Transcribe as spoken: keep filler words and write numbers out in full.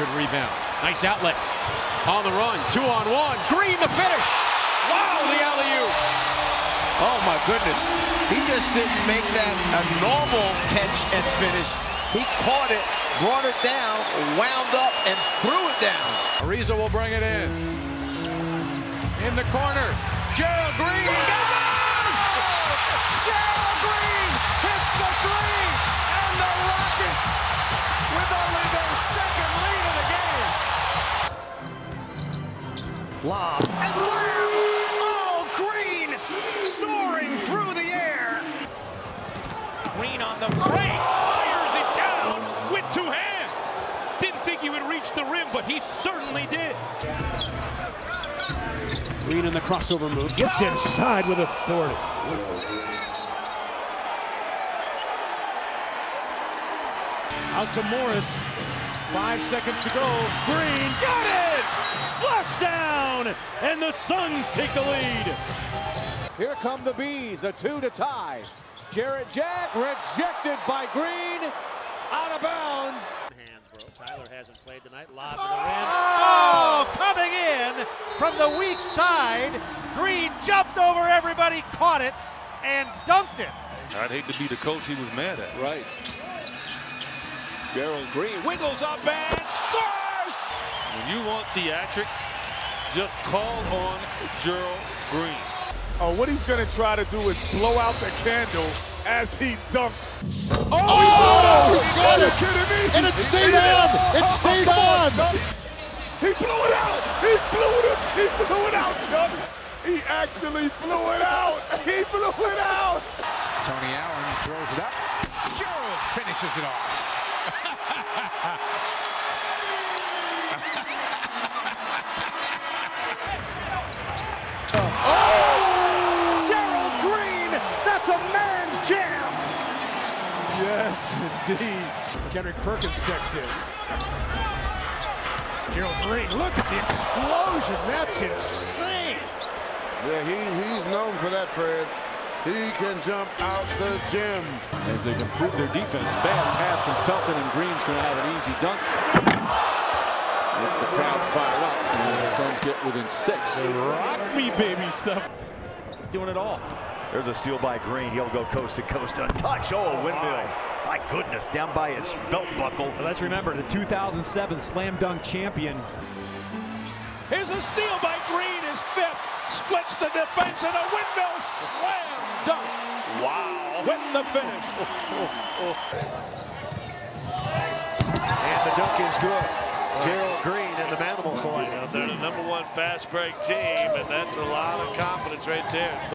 Good rebound. Nice outlet. On the run. Two on one. Green the finish. Wow, the alley-oop. Oh my goodness. He just didn't make that a normal catch and finish. He caught it, brought it down, wound up, and threw it down. Ariza will bring it in. In the corner. Gerald Green. Gerald Green hits the three, and the Rockets, with only their second lead of the game. Lob and slam. Oh, Green soaring through the air. Green on the break. Fires it down with two hands. Didn't think he would reach the rim, but he certainly did. Green in the crossover move. Gets inside with authority. Out to Morris. Five seconds to go. Green got it! Splash down! And the Suns take the lead. Here come the Bees, a two to tie. Jarrett Jack rejected by Green. Out of bounds. Hands, bro. Tyler hasn't played tonight. Lob to the rim. Oh, coming in from the weak side. Green jumped over everybody, caught it, and dunked it. I'd hate to be the coach he was mad at. Right. Gerald Green wiggles up and scores! When you want theatrics, just call on Gerald Green. Oh, what he's going to try to do is blow out the candle as he dunks. Oh, Oh, he got Are it. you kidding me? And it stayed on. It stayed on. Chuck. He blew it out. He blew it. He blew it out, Chuck. He actually blew it out. He blew it out. Tony Allen throws it up. Gerald finishes it off. Oh! Gerald Green, that's a man's jam. Yes, indeed. Kendrick Perkins checks in. Gerald Green, look at the explosion. That's insane. Yeah, he, he's known for that, Fred. He can jump out the gym. As they've improved their defense. Bad pass from Felton, and Green's going to have an easy dunk. Lets the crowd fire up, and the Suns get within six. Rock me, baby stuff. He's doing it all. There's a steal by Green. He'll go coast to coast. A touch. Oh, a windmill. My goodness, down by his belt buckle. Well, let's remember, the two thousand seven slam dunk champion. Here's a steal by Green, his fifth. Splits the defense and a windmill slam dunk. Wow. With the finish. And the dunk is good. Gerald Green and the Manimals lineup. They're the number one fast break team, and that's a lot of confidence right there.